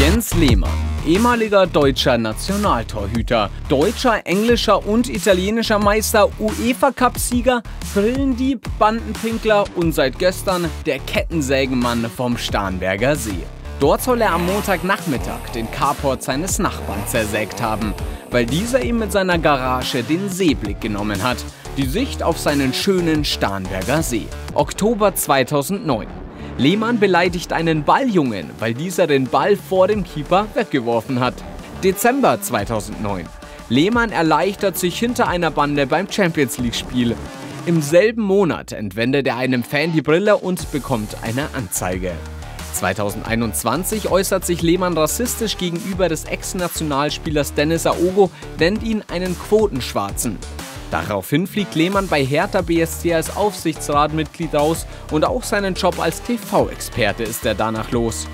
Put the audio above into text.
Jens Lehmann, ehemaliger deutscher Nationaltorhüter, deutscher, englischer und italienischer Meister, UEFA-Cup-Sieger, Brillendieb, Bandenpinkler und seit gestern der Kettensägenmann vom Starnberger See. Dort soll er am Montagnachmittag den Carport seines Nachbarn zersägt haben, weil dieser ihm mit seiner Garage den Seeblick genommen hat, die Sicht auf seinen schönen Starnberger See. Oktober 2009. Lehmann beleidigt einen Balljungen, weil dieser den Ball vor dem Keeper weggeworfen hat. Dezember 2009. Lehmann erleichtert sich hinter einer Bande beim Champions-League-Spiel. Im selben Monat entwendet er einem Fan die Brille und bekommt eine Anzeige. 2021 äußert sich Lehmann rassistisch gegenüber des Ex-Nationalspielers Dennis Aogo, nennt ihn einen Quotenschwarzen. Daraufhin fliegt Lehmann bei Hertha BSC als Aufsichtsratmitglied raus und auch seinen Job als TV-Experte ist er danach los.